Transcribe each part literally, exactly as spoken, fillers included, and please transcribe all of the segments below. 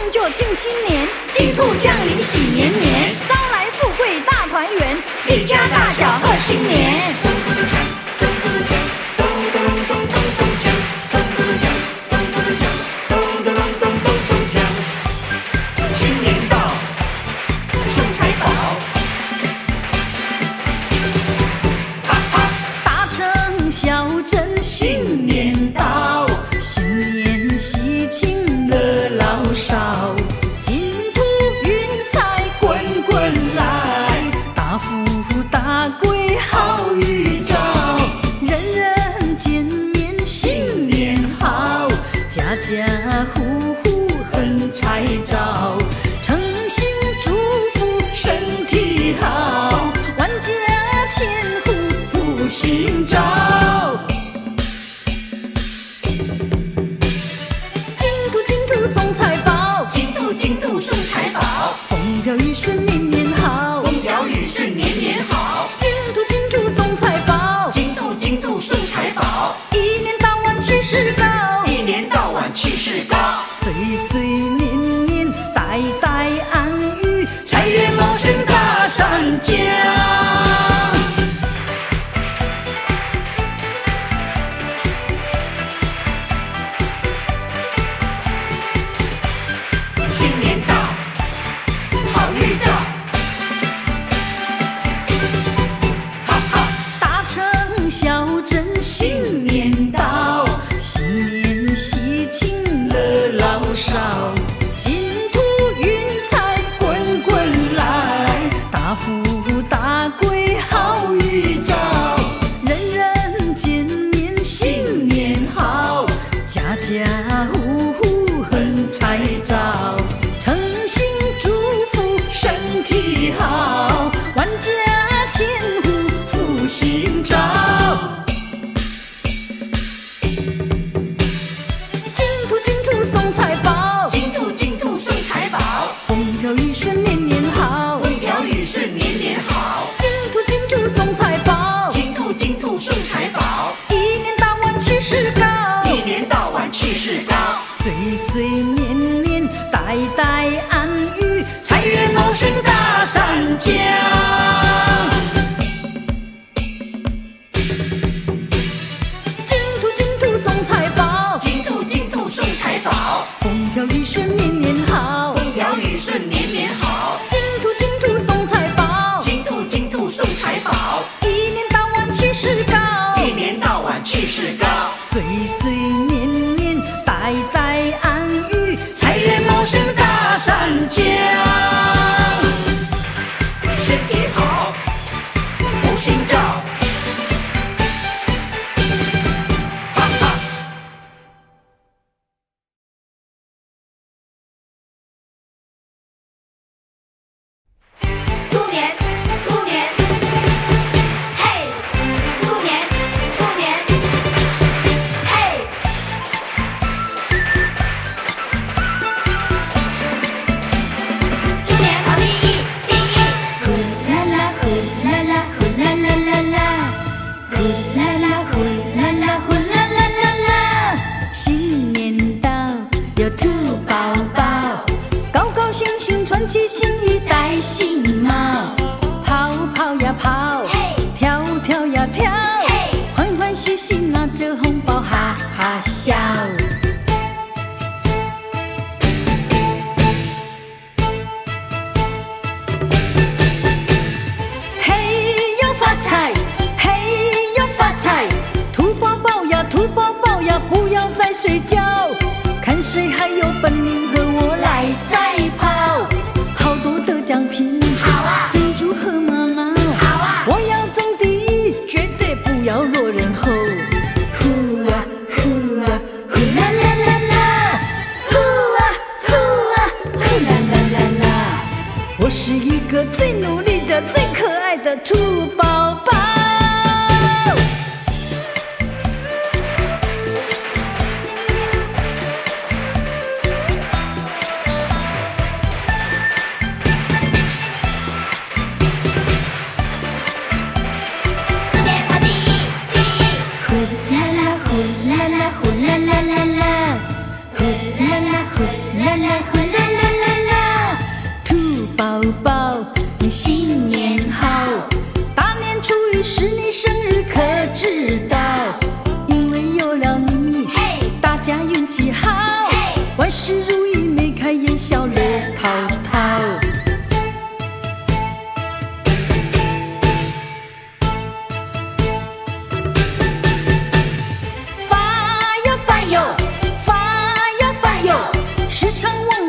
就庆新年， 金兔降临喜年年， 招来富贵大团圆， 一家大小贺新年。咚咚咚锵，咚咚咚锵，咚咚咚咚咚咚锵，咚咚咚锵，咚咚咚锵，咚咚咚咚咚咚锵。新年到，送财宝，哈哈！ 大城小镇新年到，新年喜庆热闹少，金兔运财滚滚来，大富大贵好预兆，人人见面新年好，家家户户横财兆，诚心祝福身体好，万家千户福星照。送财宝， 金兔金兔送财宝， 风调雨顺年年好， 风调雨顺年年好。 金兔金兔送财宝， 金兔金兔送财宝， 一年到晚气势高， 一年到晚气势高， 岁岁年年代代安逸，财源茂盛大上江。小镇新年到，新年喜庆热闹少，金兔运财滚滚来，大富大贵好预兆，人人见面新年好，家家户户横财兆，诚心祝福身体好，万家千户福星照。风调雨顺年年好， 风调雨顺年年好。 金兔金兔送财宝， 金兔金兔送财宝， 一年到晚气势高， 一年到晚气势高， 岁岁年年代代安逸，财源茂盛大上江。金兔金兔送财宝， 金兔金兔送财宝， 风调雨顺年年好， 风调雨顺年年好。 金兔金兔送财宝， 金兔金兔送财宝， 一年到晚气势高， 一年到晚气势高， 岁岁年年代代安逸，财源茂盛大上江。 身体好，福星照。 穿起新衣戴新帽，跑跑呀跑，跳跳呀跳，欢欢喜喜拿着红包哈哈笑。嘿要发财，嘿要发财，兔宝宝呀兔宝宝呀，不要再睡觉，看谁还有本领和我来赛跑。好多的奖品， 好啊！ 珍珠和玛瑙， 好啊！ 我要争第一，绝对不要落人后。呼啊呼啊呼啦啦啦啦，呼啊呼啊呼啦啦啦啦，我是一个最努力的、最可爱的兔宝宝。呼啦啦呼啦啦啦啦，呼啦啦呼啦啦呼啦啦。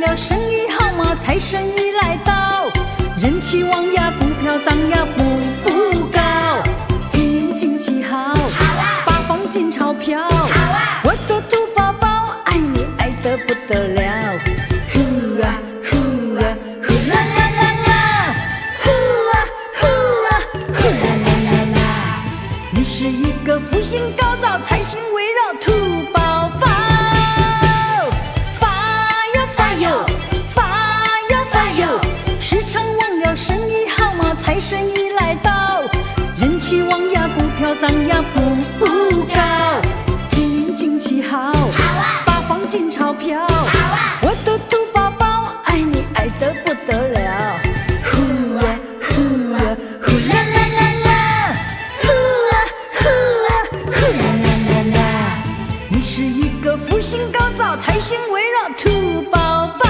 了，生意好嘛，财神已来到，人气旺呀，股票涨呀，步步高。今年景气好，好啊，八方进钞票，好啊，我的兔宝宝爱你爱得不得了，呼啊呼啊呼啦啦啦啦，呼啊呼啊呼啦啦啦啦。你是一个福星高照，财星围绕兔宝宝。生意好嘛，财神已来到，人气旺呀，股票涨呀，步步高。今年景气好，好啊，八方进钞票，好啊，我的兔宝宝爱你爱得不得了，呼啊呼啊呼啦啦啦啦，呼啊呼啊呼啦啦啦啦。你是一个福星高照，财星围绕兔宝宝。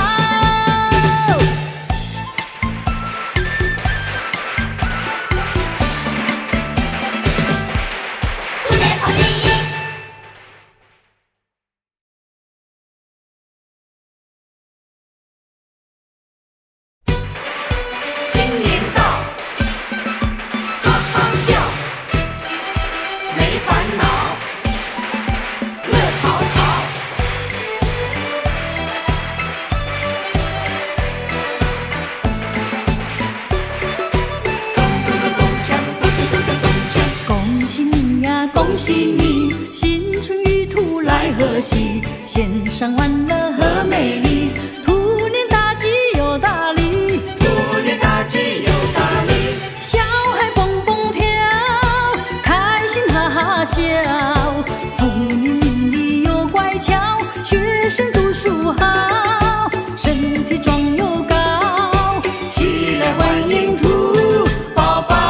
恭喜你，新春与兔来贺喜，献上欢乐和美丽，兔年大吉又大利， 兔年大吉又大利， 小孩蹦蹦跳，开心哈哈笑，聪明伶俐又乖巧，学生读书好，身体壮又高，起来欢迎兔宝宝。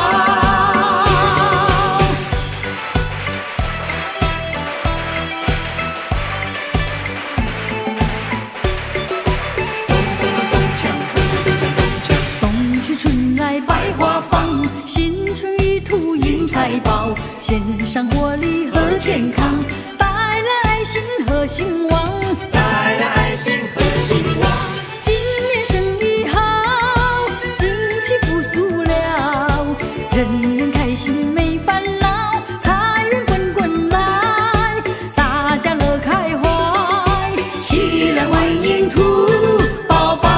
百花放，新春与兔迎财宝，献上活力和健康，带来爱心和兴旺， 带来爱心和兴旺。 今年生意好，景气复苏了，人人开心没烦恼，财源滚滚来，大家乐开怀，起来欢迎兔宝宝。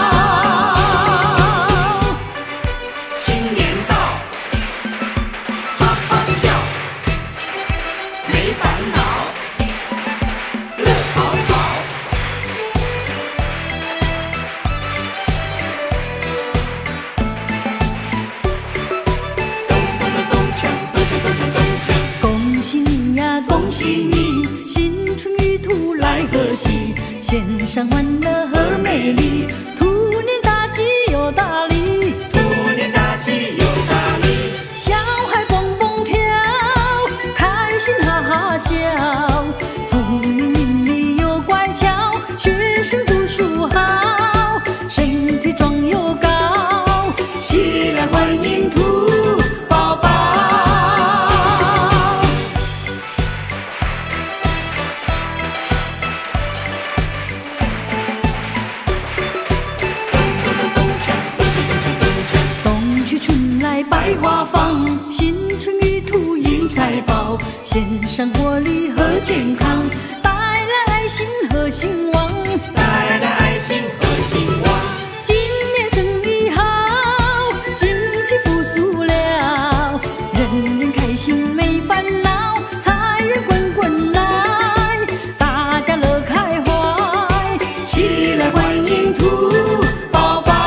恭喜你，新春与兔来贺喜，献上欢乐和美丽，兔年大吉又大利， 兔年大吉又大利， 小孩蹦蹦跳，开心哈哈笑，聪明伶俐又乖巧，学生读书好，身体壮又高，起来欢迎兔宝宝。百花放，新春与兔迎财宝，献上活力和健康，带来爱心和兴旺， 带来爱心和兴旺。 今年生意好，景气复苏了，人人开心没烦恼，财源滚滚来，大家乐开怀，起来欢迎兔宝宝。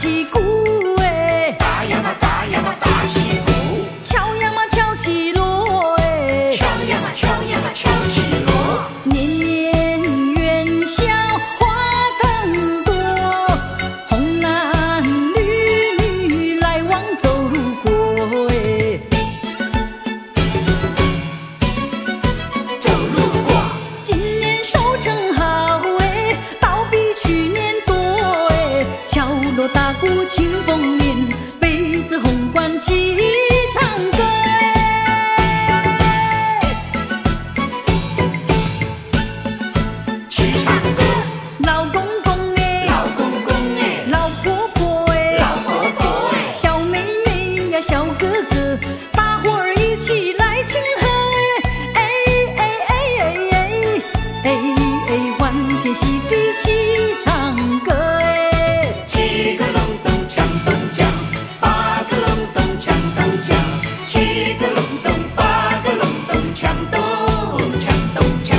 旗鼓哎， 打呀嘛打呀嘛打旗鼓， 敲呀嘛敲起锣哎， 敲呀嘛敲呀嘛敲起锣， 年年元宵花灯多，红男绿女来往走路过哎， 走路过， 今年收成好哎，倒比去年多哎，敲锣打鼓庆丰年，杯子红馆齐唱歌哎， 齐唱歌， 老公公哎， 老公公哎， 老婆婆哎， 老婆婆哎， 小妹妹呀，小哥哥，大伙儿一起来庆贺哎哎哎哎哎哎哎，欢天喜地齐唱歌哎， 七个隆咚锵咚锵，八个隆咚锵咚锵，七个隆咚，八个隆咚锵咚锵咚锵。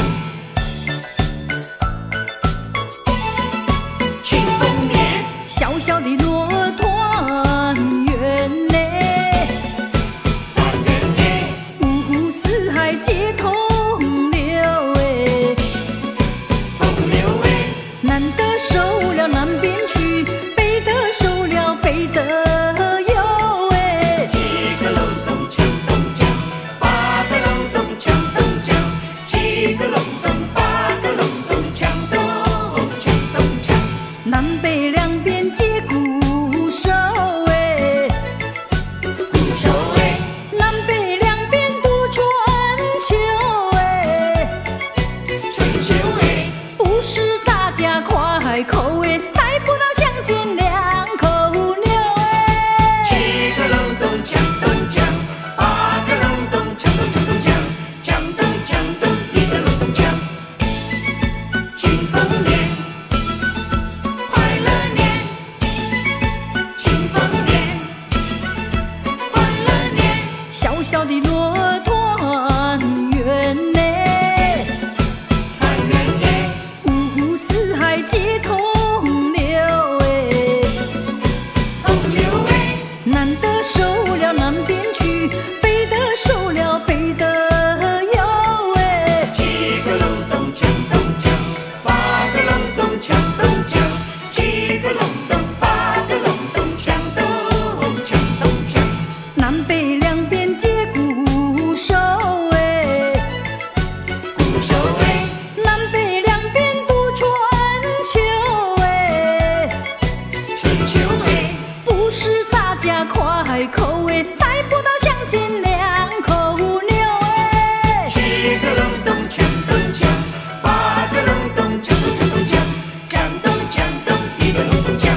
庆丰年， 小小的骆团圆嘞， 团圆年， 五湖四海皆同流哎， 风流哎， 南的收了南边去，北的收了北的有哎， 七个隆咚锵咚锵，八个隆咚锵咚锵，七个隆咚，八个隆咚锵咚锵咚锵。 南北两边接鼓手哎， 鼓手哎， 南北两边渡春秋哎， 春秋哎， 不是大家快口哎，带不到相见两口牛哎， 七个隆咚锵咚锵，八个隆咚锵咚锵咚锵，锵咚锵咚，一个隆咚锵。庆丰年，快乐年，庆丰年，快乐年， 小小的骆团圆嘞， 团圆年， 五湖四海皆同流哎， 风流哎， 南的收了南边去，北的收了北的有哎， 七个隆咚锵咚锵，八个隆咚锵咚锵，七个隆咚，八个隆咚锵咚锵咚锵。 南北两边接鼓手哎， 鼓手哎， 南北两边渡春秋哎， 春秋哎， 不是大家快口哎，带不到相见两口牛哎， 七个隆咚锵咚锵，八个隆咚锵咚锵咚锵，锵咚锵咚，一个隆咚锵，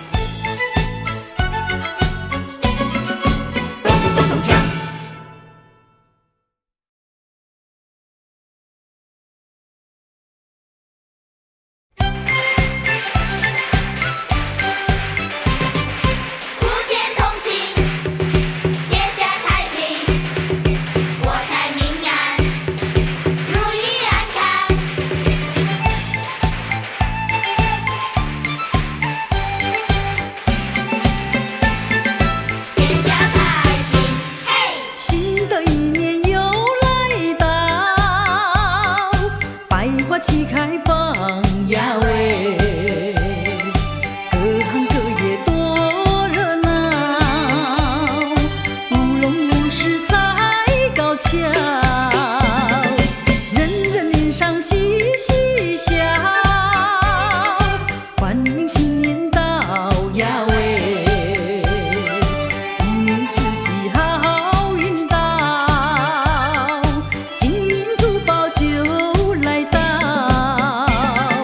咚咚咚锵。 普天同庆，天下太平，国泰民安，如意安康。天下太平，嘿！ 新的一年又来到，百花齐开放呀喂，各行各业多热闹，舞龙舞狮才高巧，人人脸上嘻嘻笑，欢迎新年到呀喂，一年四季好运到，金银珠宝就来到。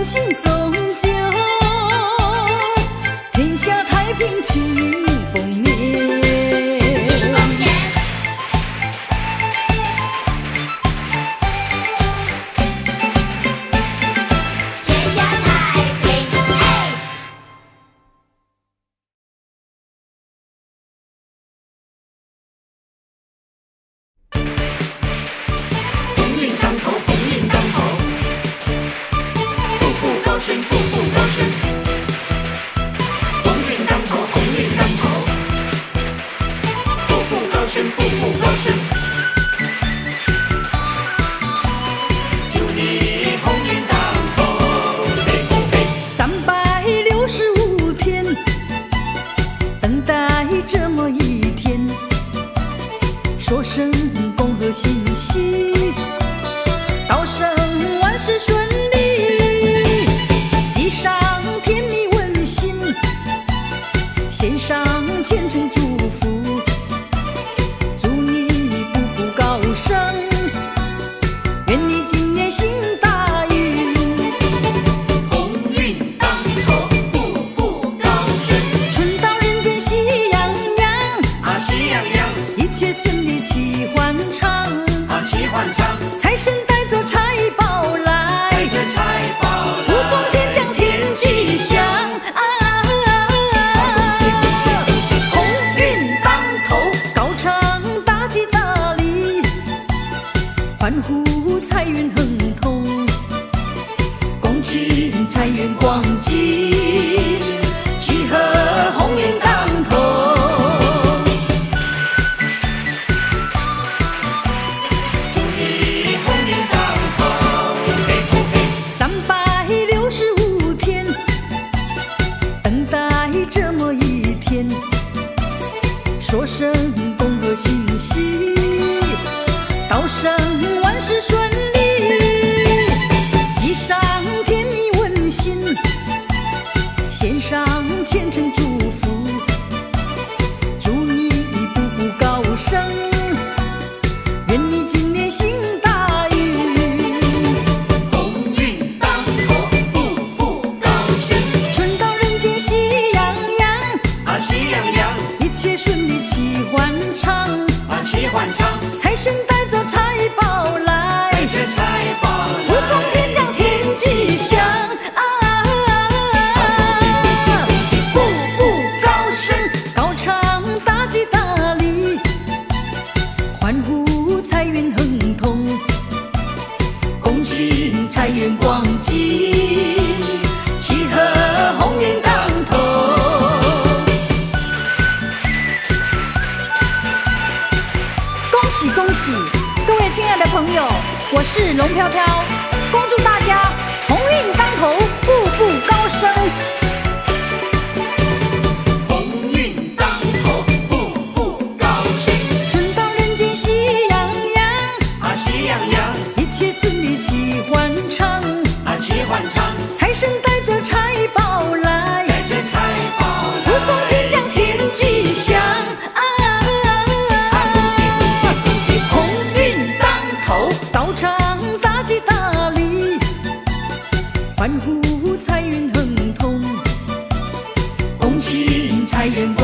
行走久，天下太平庆丰年。 庆丰年，天下太平，哎。 鸿运当头，鸿运当头，步步高升，步步高升。鸿运当头，鸿运当头，步步高升，步步高升。祝你鸿运当头，嘿吼嘿！ 三百六十五天，等待这么一天，说声恭贺新喜，道声万事顺利，寄上甜蜜温馨，献上虔诚祝福，祝你步步高升，愿你今年行大运。 鸿运当头，步步高升。 春到人间喜洋洋， 啊，喜洋洋， 一切顺利齐欢畅， 啊，齐欢唱， 财神带着财宝来， 带着财宝福中来。 天降天吉祥啊！ 恭喜恭喜恭喜！ 鸿运当头，高唱大吉大利，欢呼财运亨通，恭请财源广进，齐贺鸿运当头。 祝你鸿运当头，嘿吼嘿！ 三百六十五天，等待这么一天，说声恭贺新喜，道声万事顺利，寄上甜蜜温馨，献上虔诚祝福，祝你步步高升，愿你今年行大运。 鸿运当头，步步高升， 春到人间喜洋洋， 啊，喜洋洋， 一切顺利齐欢畅， 啊，齐欢唱， 财神带着财宝来， 带着财宝福中来。 天降天吉祥啊！ 恭喜恭喜恭喜！ 步步高升，高唱大吉大利，欢呼财运亨通，恭请财源广进，齐贺鸿运当头。恭喜恭喜，各位亲爱的朋友，我是龙飘飘，恭祝大家鸿运当头，步步高升。 鸿运当头，步步高升， 春到人间喜洋洋， 啊，喜洋洋， 一切顺利齐欢畅， 啊，齐欢唱， 财神带着财宝来， 带着财宝福中天来。 降天吉祥啊！ 恭喜恭喜恭喜！ 鸿运当头，高唱大吉大利，欢呼财运亨通，恭请财源